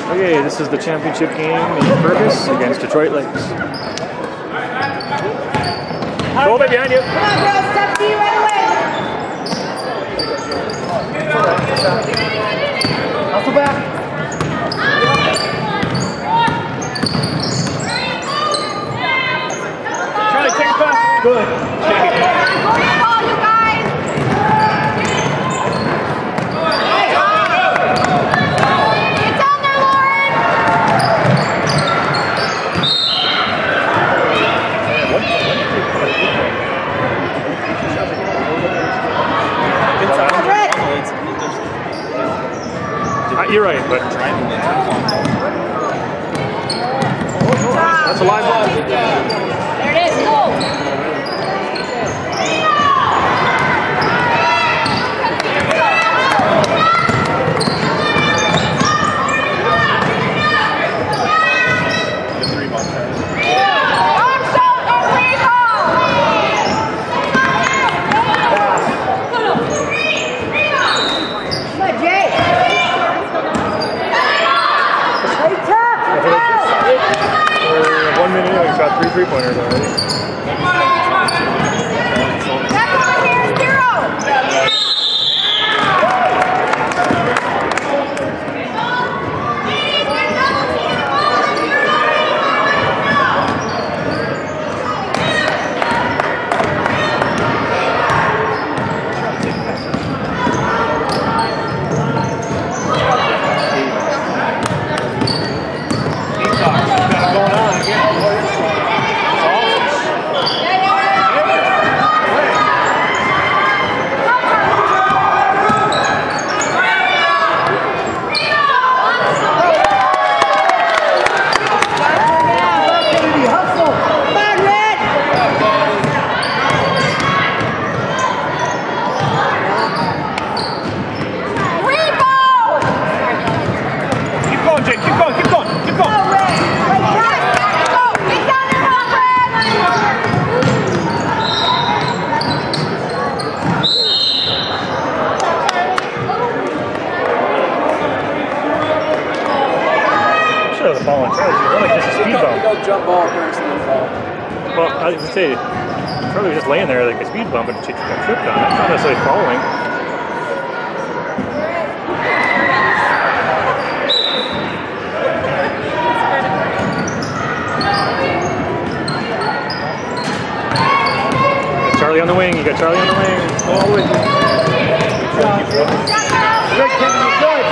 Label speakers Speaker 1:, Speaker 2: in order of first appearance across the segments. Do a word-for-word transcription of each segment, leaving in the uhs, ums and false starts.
Speaker 1: Okay, this is the championship game in Fergus against Detroit Lakes. Go back behind you.
Speaker 2: Come on, girls, step to you right away.
Speaker 3: Hustle back.
Speaker 1: Charlie, take a pass. Good. You're right, but that's a live ball.
Speaker 2: There it is. Go.
Speaker 1: One minute, we've got three three-pointers already.
Speaker 2: That's on here, zero.
Speaker 1: The ball in charge. It's like just a speed bump.
Speaker 3: Go jump ball first and then fall.
Speaker 1: Well, I was gonna say, probably just laying there like a speed bump and she got tripped on. That's not necessarily falling. Charlie on the wing. You got Charlie on the wing. Go all the way through. Good, Kevin, you're good.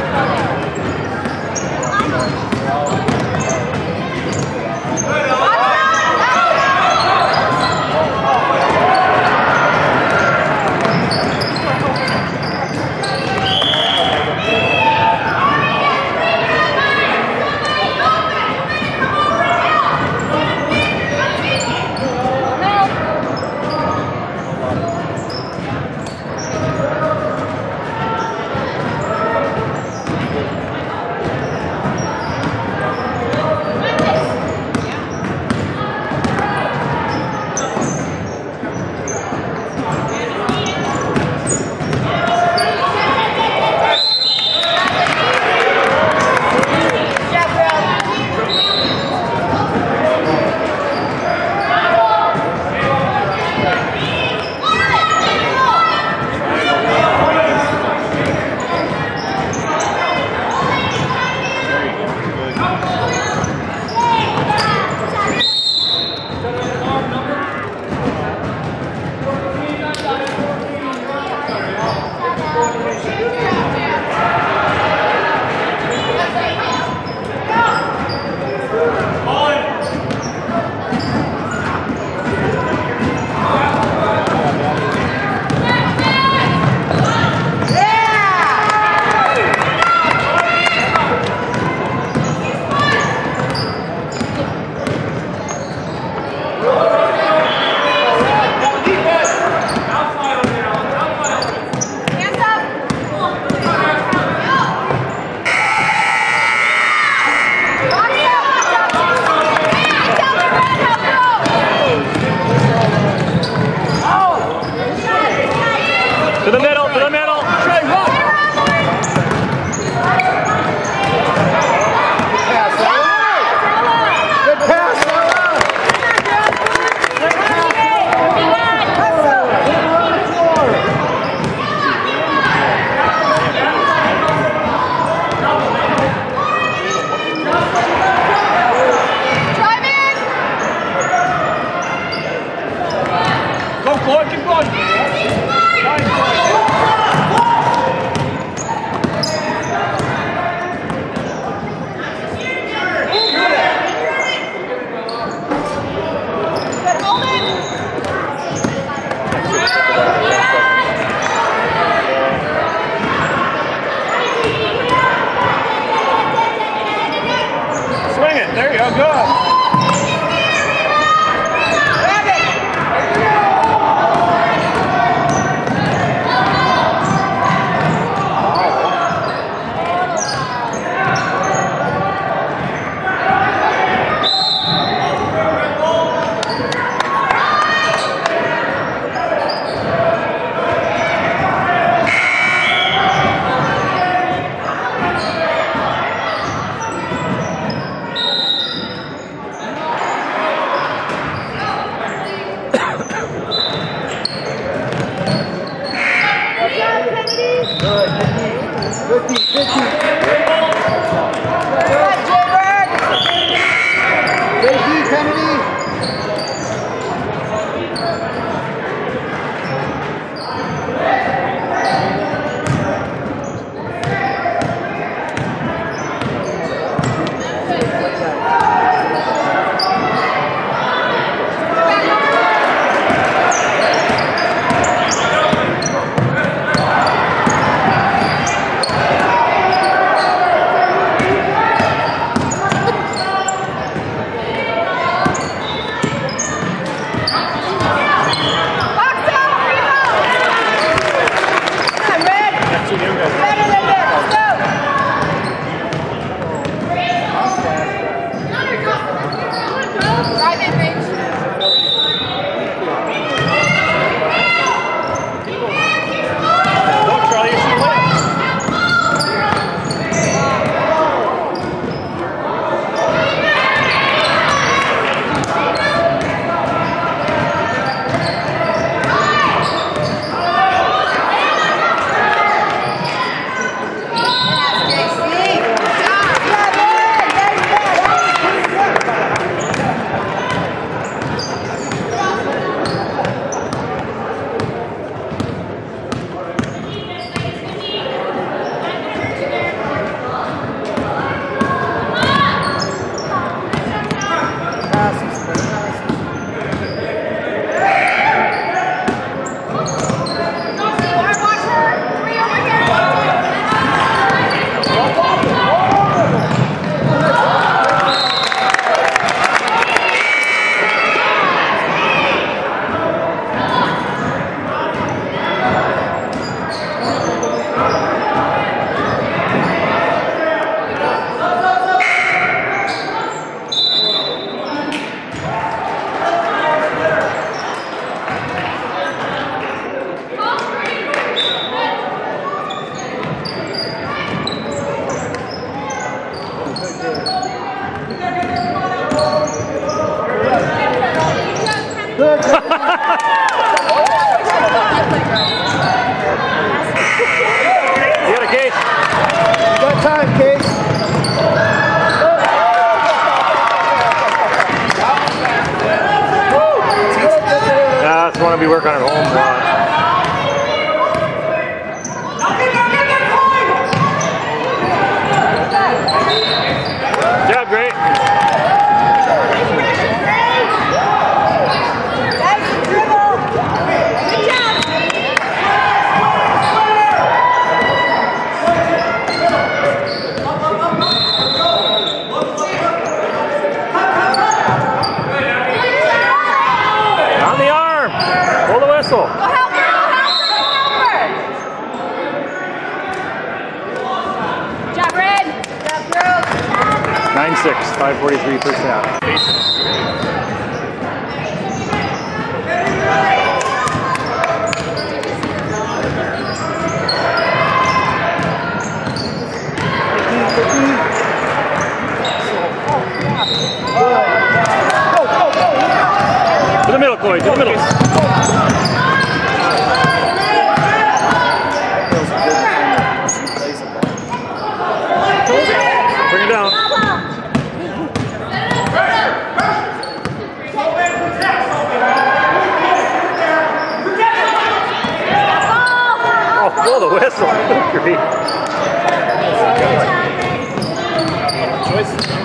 Speaker 2: Watch
Speaker 3: Floyd, keep going. Nice, swing it. There you go. Good. fifty, fifty. J P Kennedy.
Speaker 1: to be working at home a lot. Good job, great. nine six, five forty-three first half. To the middle, Chloe, to the middle. Bring it down. whistle. Great.
Speaker 3: Choices.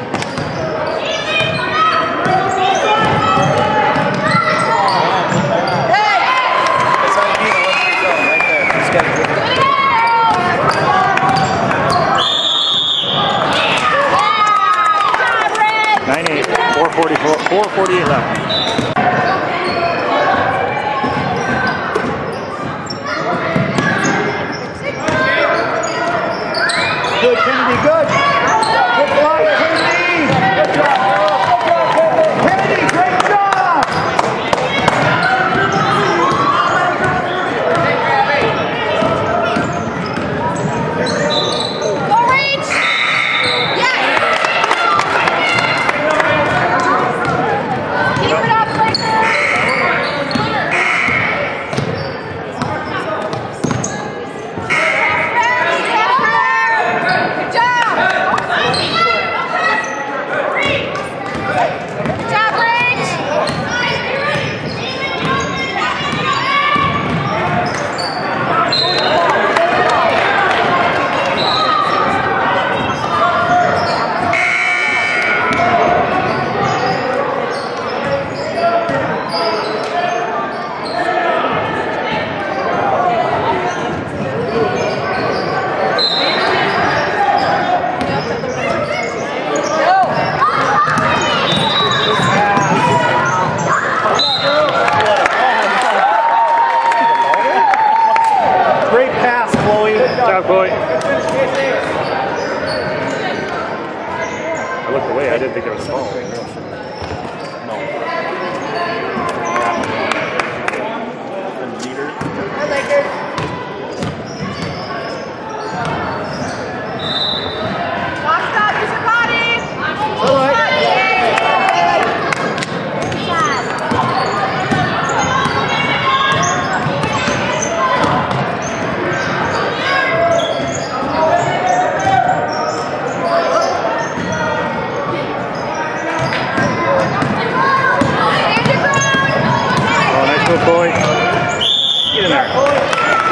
Speaker 1: nine eight, four forty-four, four forty-eight left.
Speaker 3: Good, Kennedy, good. Good block, Kennedy. Good job, Good job, Kennedy, great job.
Speaker 2: Go reach! Yes! Keep it up, like Good job! Good job, Rich!
Speaker 3: Great pass, Chloe.
Speaker 1: Good job, Chloe. I looked away, I didn't think there was a ball.
Speaker 2: Box up, use your body!
Speaker 3: All right.
Speaker 2: Good job.
Speaker 1: Oh, nice move, Chloe. Get in there.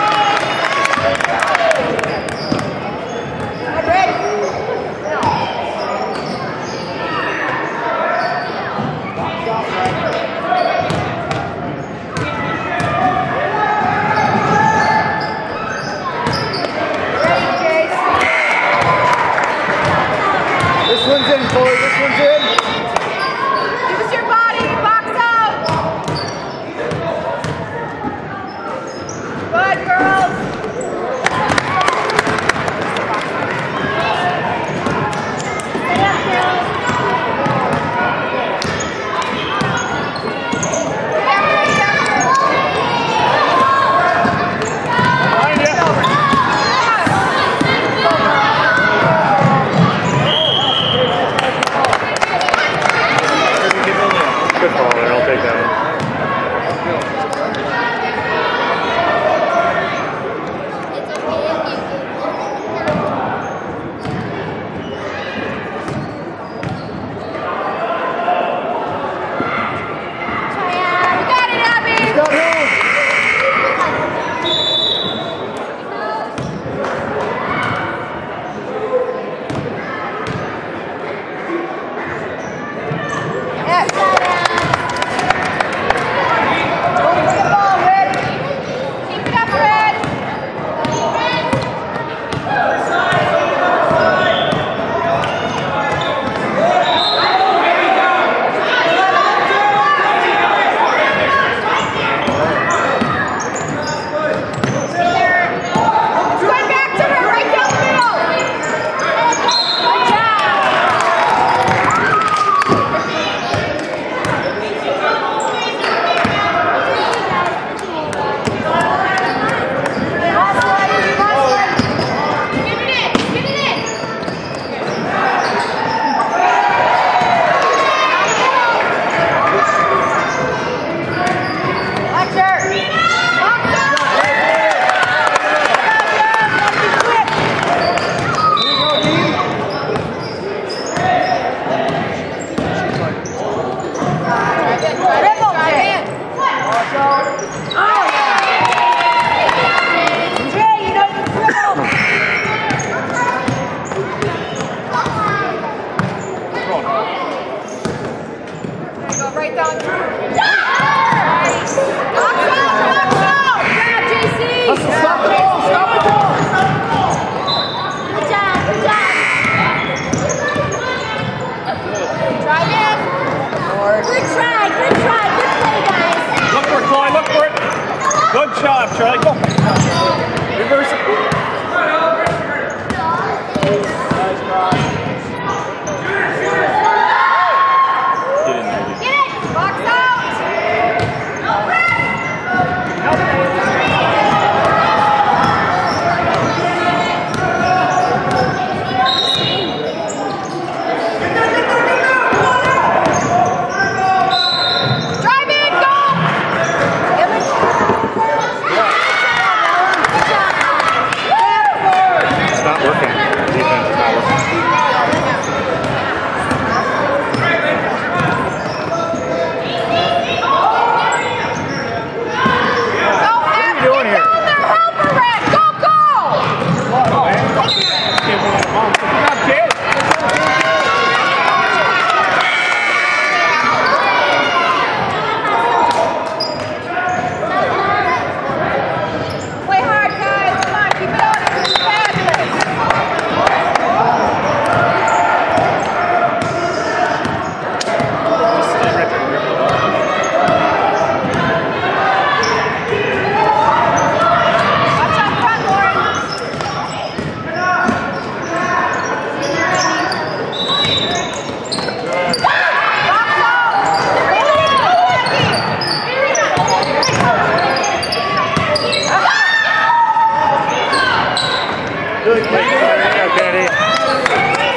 Speaker 3: This one's in, Chloe. This one's in.
Speaker 2: Use your body, box out!
Speaker 3: job, Charlie. Go. Reverse it. Nice cross.
Speaker 1: Get in there.
Speaker 2: Get it! Box out! Drive in, go!
Speaker 1: It's not working. Defense is not working.
Speaker 2: Go, Ed!
Speaker 1: What are you doing
Speaker 2: Get
Speaker 1: here?
Speaker 2: down there, help her, Red! Go, go! Play hard, guys. Come on, keep it on. This is fabulous. Watch out front, Lauren. Box
Speaker 1: Good play. There you go, Kennedy.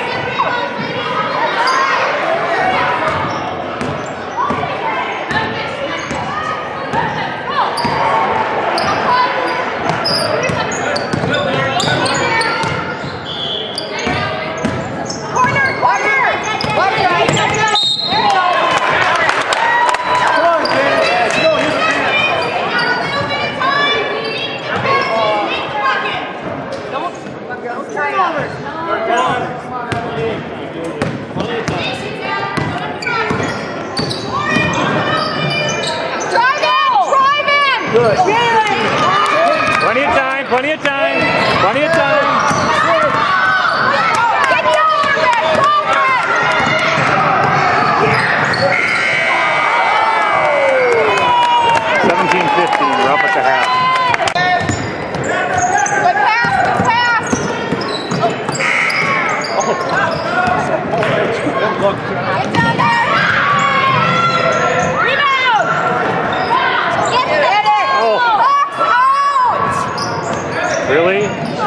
Speaker 2: Corner, corner. Left side. There you go.
Speaker 3: Come on, Janet. Let's go. Here's the man.
Speaker 2: Drive in, drive in.
Speaker 3: Good.
Speaker 1: Plenty of time, plenty of time, plenty of time.
Speaker 2: Get going, Red. Go, Red.
Speaker 1: seventeen fifteen, we're up at the half.
Speaker 2: Good pass, good pass.
Speaker 3: Look.
Speaker 2: Get down there. Rebound. Get it.
Speaker 1: Oh.
Speaker 2: Box out.
Speaker 1: Really?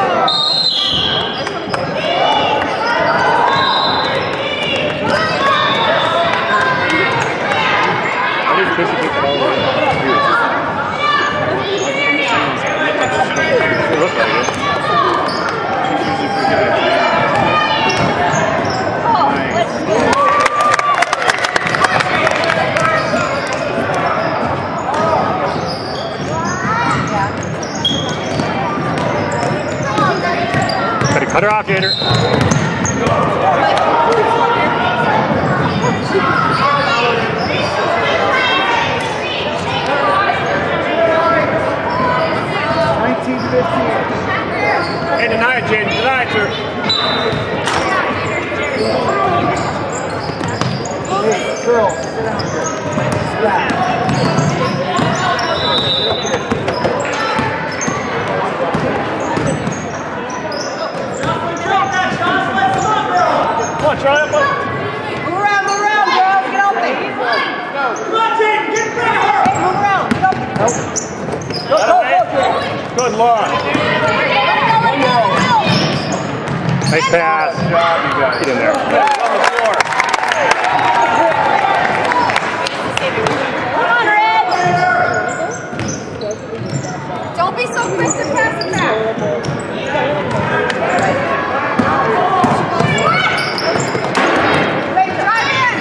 Speaker 1: What is Chrissy keep it all the way up? It looks like it. Better cut her off, Gator.
Speaker 3: nineteen fifteen.
Speaker 1: Hey, deny it, Jaden. Deny it, sir.
Speaker 3: Girls, sit down here. Yeah.
Speaker 1: Come on, Charlie. Up, up.
Speaker 2: Move around, move around, girls. Get open. Come on, Jane. Get ready. Hey, move around. Get open.
Speaker 3: Go, go, go, Jane.
Speaker 1: Good Lord. Nice pass.
Speaker 3: Good job, you guys.
Speaker 1: Get in there.
Speaker 3: On the floor.
Speaker 2: Come on, Red. Don't be so quick to pass it back. Wait, drive in.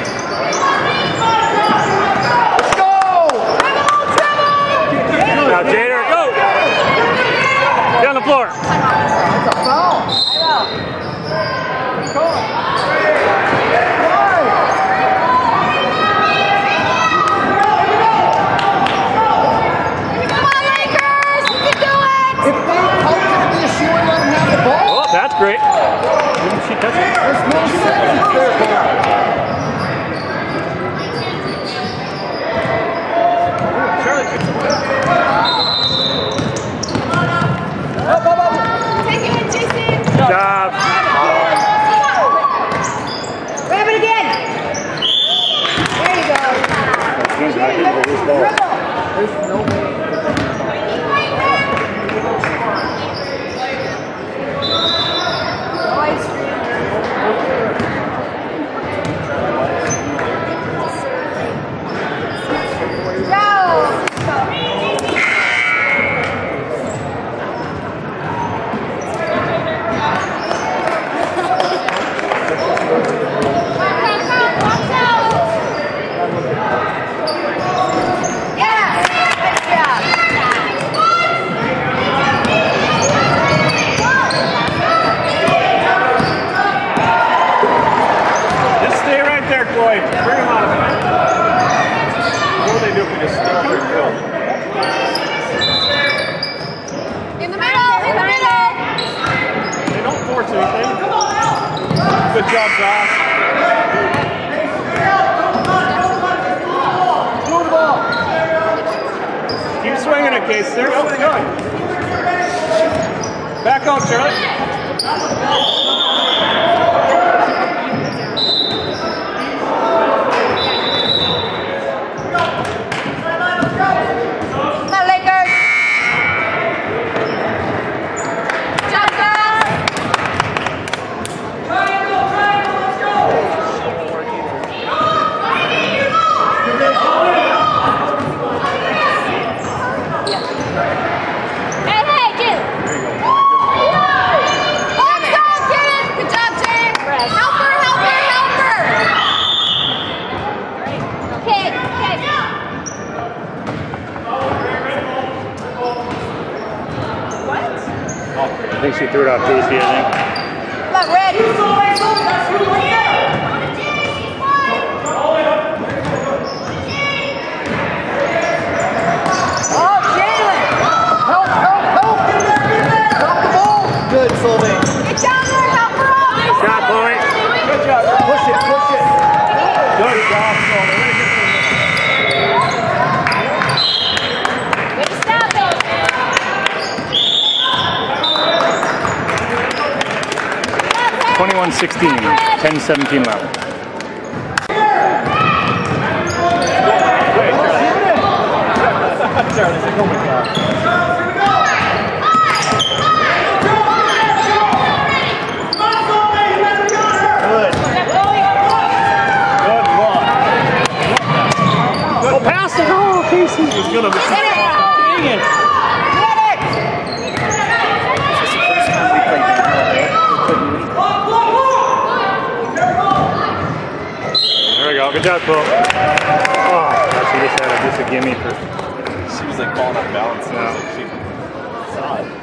Speaker 3: Let's go!
Speaker 2: Dribble, dribble.
Speaker 1: Now, Jader, go. Down the floor.
Speaker 3: That's a foul. Come on.
Speaker 2: Come on, Lakers. You can do it.
Speaker 3: If they come to the issue and let them have the ball,
Speaker 1: Oh, that's great. Didn't she touch it?
Speaker 3: there's no sense if they're ball.
Speaker 1: Charlie.
Speaker 3: Up, up, up.
Speaker 2: Take it in, Jason.
Speaker 1: Good job.
Speaker 2: Grab it again. There you go.
Speaker 3: He's not getting to this ball. There's no way.
Speaker 1: Bring him out. What do they do if we just stick there and go?
Speaker 2: In the middle, in the middle.
Speaker 1: They don't force anything. Good job, Josh.
Speaker 3: Move the ball.
Speaker 1: Keep swinging it, Case. There you go. Good. Back out, Charlie. I think she threw it off Casey, I think.
Speaker 2: Come on, Red. Oh, Jalen!
Speaker 3: Help, help, help! Help the ball! Good, Sylvain.
Speaker 2: Get down there, help her out!
Speaker 1: Good job, Chloe.
Speaker 3: Good job. Push it, push it.
Speaker 1: Good job, Chloe.
Speaker 2: Way to stop it!
Speaker 1: twenty-one sixteen, ten seventeen left.
Speaker 3: Charlie, oh my God. Good.
Speaker 1: Good luck. Oh, pass it. Oh, Casey. He's going to be. Dang it. There we go. Good job, Chloe. Oh, she just had a, just a gimme for.
Speaker 4: She was like falling off balance. And
Speaker 1: Yeah.
Speaker 4: I was like, she saw it.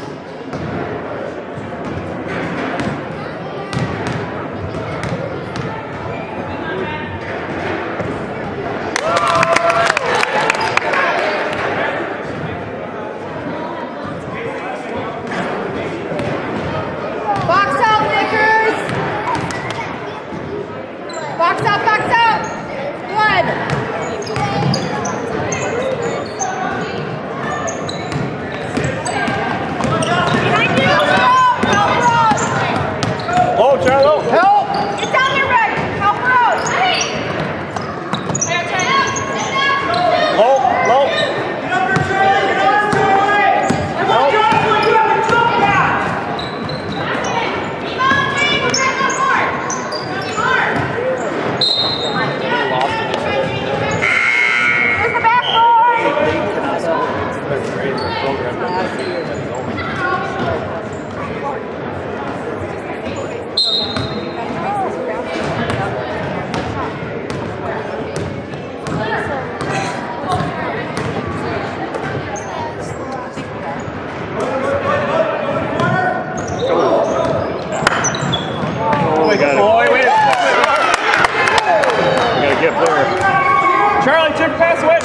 Speaker 2: Box out, Knickers! Box out, box out! One! Behind you! Help her out!
Speaker 1: Oh, Charlo.
Speaker 3: Help!
Speaker 2: Get down there, Red! Help her out!
Speaker 1: Low, low.
Speaker 2: Where's the backboard?
Speaker 4: They're great. Their program that is only.
Speaker 1: Oh, we got it. Boy, wait. We got a gift there. Charlie, chip pass away.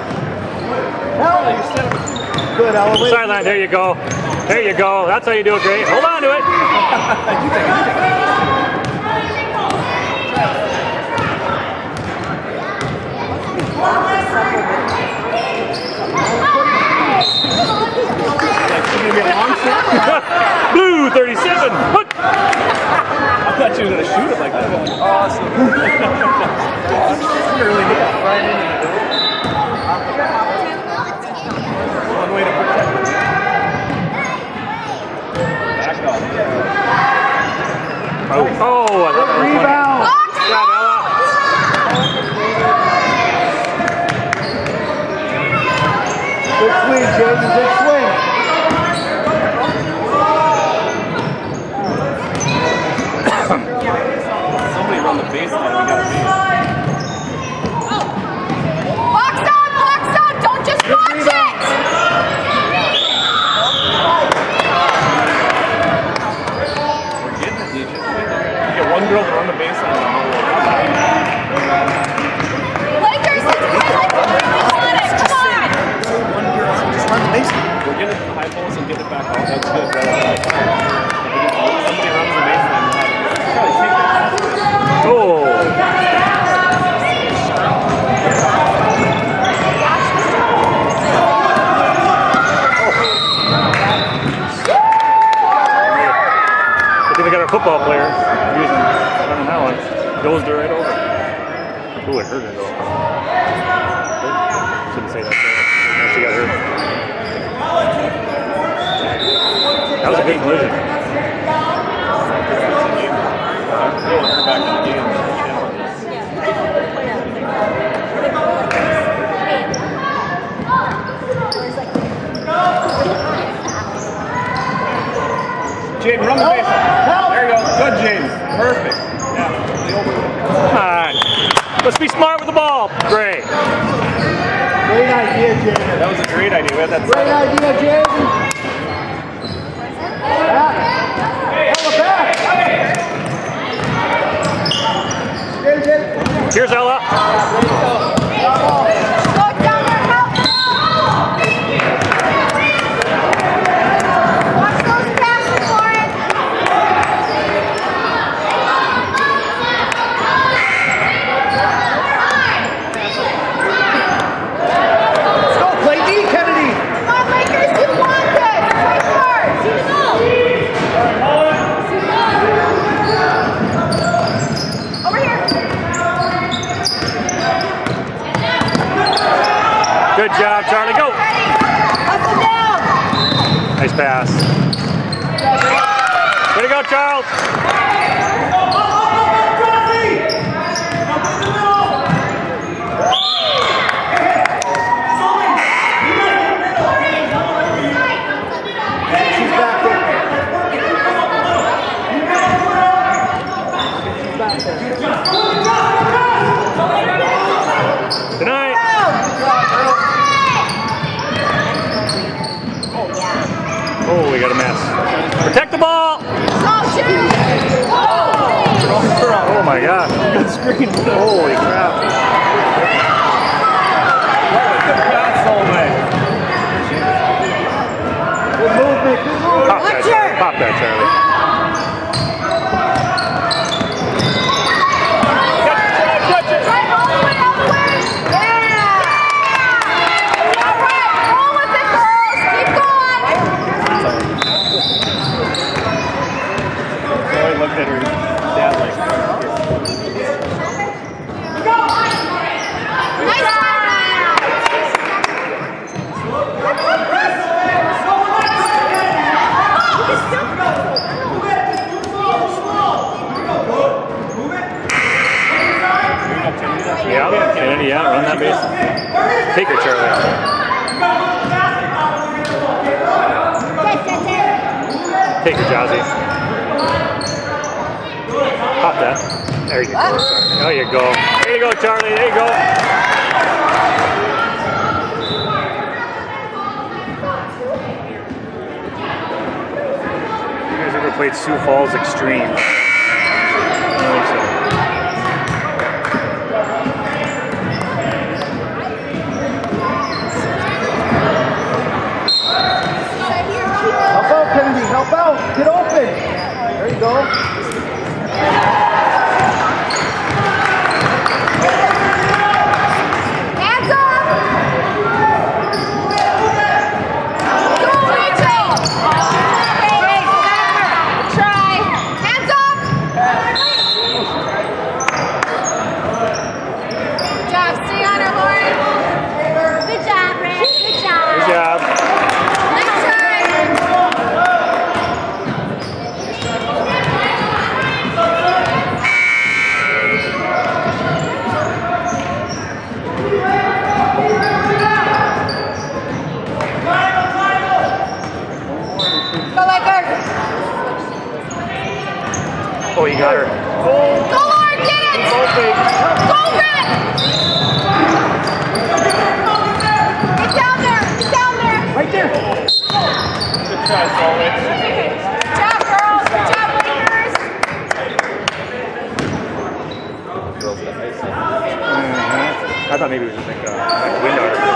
Speaker 3: Good, Eloise.
Speaker 1: Sideline, there you go. There you go. That's how you do it, great. Hold on to it.
Speaker 4: Like, she's gonna get long
Speaker 1: Good. Look.
Speaker 4: I thought you were going to shoot it like that. Awesome. Really neat. Right into the door. One way to protect it. Back off.
Speaker 1: Oh, oh, I thought that was
Speaker 3: Rebound.
Speaker 1: funny. Yeah, Ella.
Speaker 3: Good swing, Jaden. Good swing.
Speaker 4: Somebody run the baseline. We got to be.
Speaker 5: Box on, box on, don't just watch it!
Speaker 4: We're getting it, D J. You get one girl to run the baseline.
Speaker 5: Lakers, let's play like we really want it, come on!
Speaker 4: One girl, just run the baseline. We're getting it to the high post and getting it back out. That's good, brother. Somebody runs the baseline. Probably take that.
Speaker 1: Oh. I think we got our football player using running that one. Goes to right over. Ooh, it hurt her though. Shouldn't say that there. She got hurt. That was a good collision.
Speaker 4: They want her back in the game. Jaden, run the baseline. There you go. Good, Jaden. Perfect. Yeah.
Speaker 1: Come on. Let's be smart with the ball. Great.
Speaker 3: Great idea, Jaden.
Speaker 4: That was a great idea. We had that.
Speaker 3: Great idea, Jaden. Back. Ella, back. Here's it.
Speaker 1: Here's Ella.
Speaker 5: Go down there, help! Watch those passes, Lauren!
Speaker 3: Let's go, play D, Kennedy.
Speaker 5: Come on, Lakers, you want this! Play hard! Over here!
Speaker 1: Good job, Charlie. Go.
Speaker 5: Hustle down!
Speaker 1: Nice pass. Way to go, Charles.
Speaker 3: She's back there.
Speaker 1: Good night. Oh, we got a mess. Protect the ball. Oh my God.
Speaker 4: Good screen.
Speaker 1: Holy crap.
Speaker 4: Good pass all the way.
Speaker 3: Good movement, good movement.
Speaker 1: Pop that, Charlie. Pop that, Charlie.
Speaker 5: Drive all the way out the way! Yeah! All right, roll with it, girls! Keep going!
Speaker 4: Boy, looked at her dad like.
Speaker 5: Nice try!
Speaker 1: Yeah, Kennedy, yeah, run that base. Take her, Charlie. Take her, Jazzy. Pop that. There you go. There you go. There you go, Charlie. There you go. You guys ever played Sioux Falls Extreme? I don't think so.
Speaker 3: Help out, Kennedy. Help out. Get open. There you go.
Speaker 5: Hands up! Go, Rachel! Try!
Speaker 1: you got her.
Speaker 5: Go, Lord, get it! Go, Brett! Get down there! Get down there!
Speaker 3: Right there.
Speaker 4: Good try, Solid.
Speaker 5: Good job, girls! Good job, Lakers!
Speaker 1: Mm-hmm. I thought maybe it was just like a like window or something.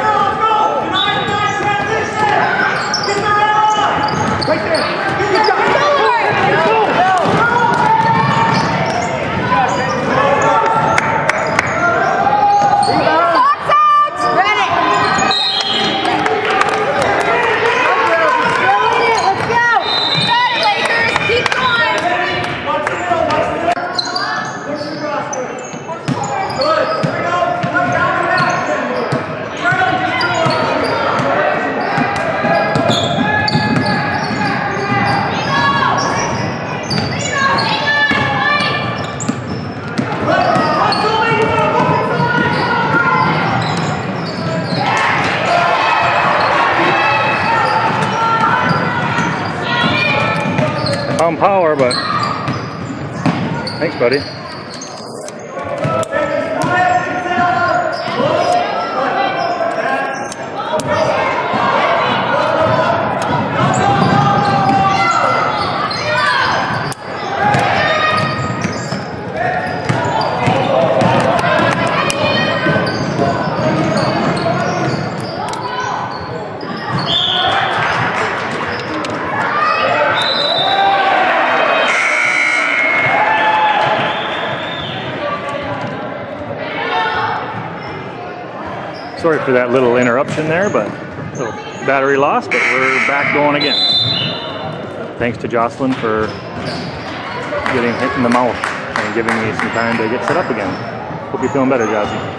Speaker 3: Right there. Good job.
Speaker 5: Go, Lord! Socks out! Ready! Let's go! Got it, Lakers! Keep going!
Speaker 1: Found power, but thanks, buddy. Sorry for that little interruption there, but little battery loss, but we're back going again. Thanks to Jocelyn for getting hit in the mouth and giving me some time to get set up again. Hope you're feeling better, Jocelyn.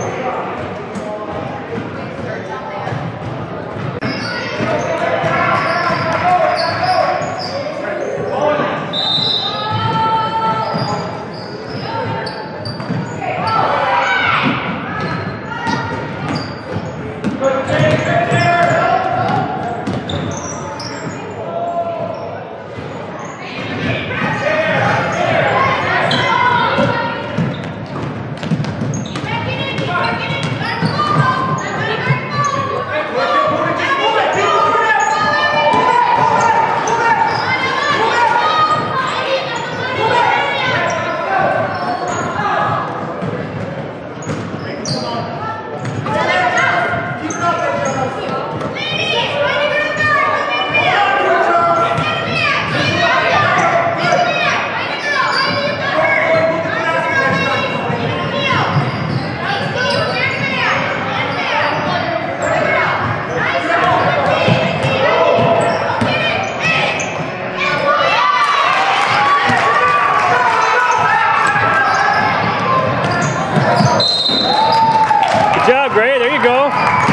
Speaker 1: Good job, Gray. There you go.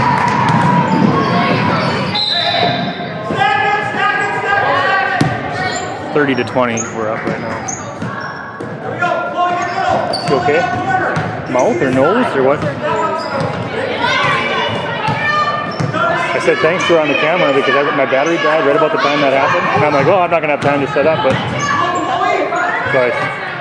Speaker 1: thirty to twenty, we're up right now. You okay? Mouth or nose or what? I said thanks to her on the camera because I, my battery died right about the time that happened. And I'm like, oh, I'm not going to have time to set up, but... So I,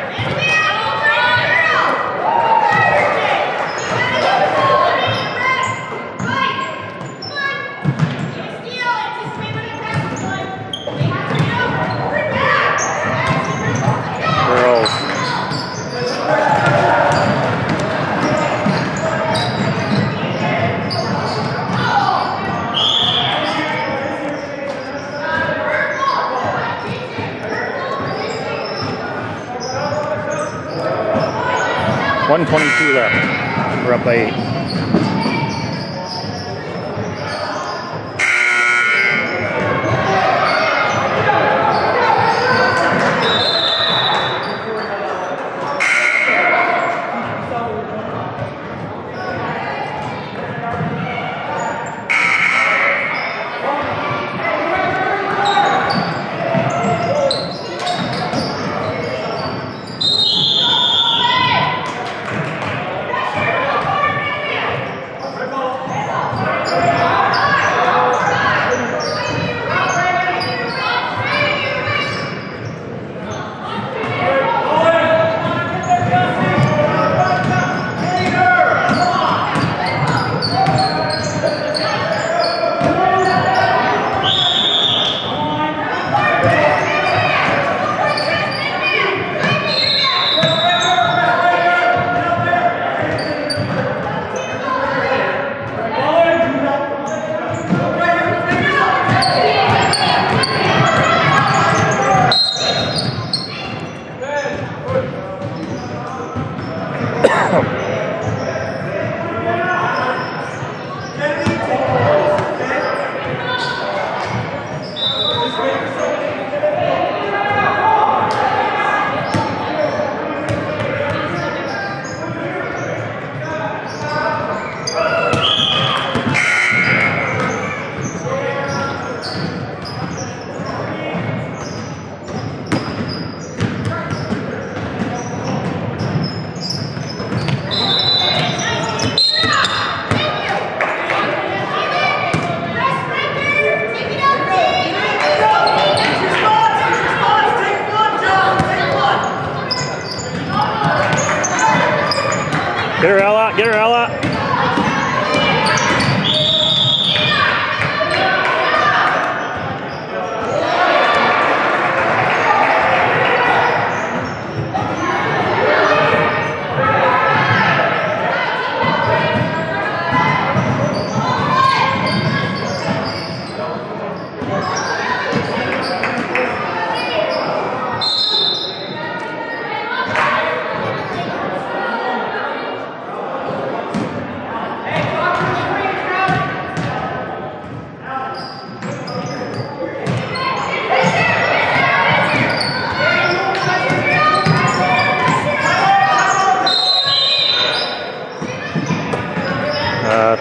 Speaker 1: one twenty-two left. We're up by eight.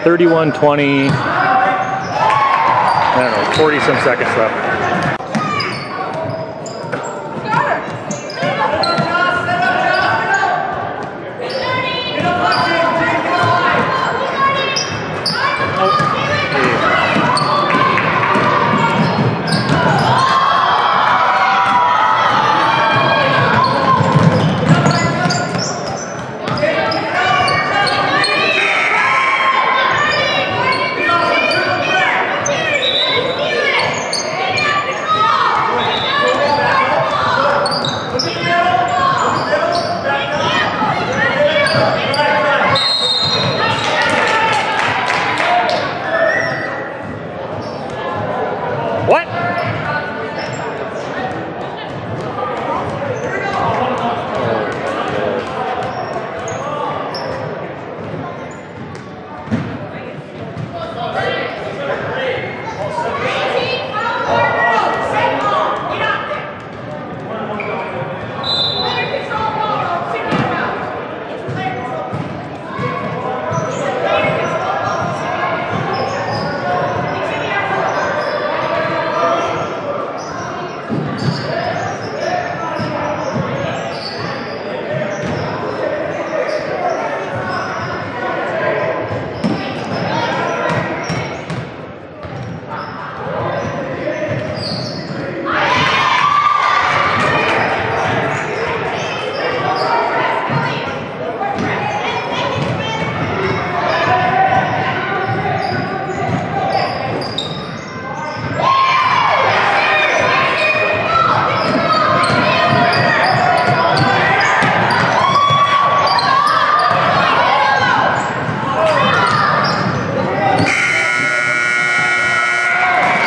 Speaker 1: thirty-one twenty. I don't know, forty some seconds left. What?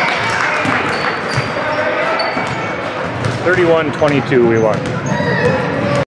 Speaker 1: thirty-one twenty-two we won.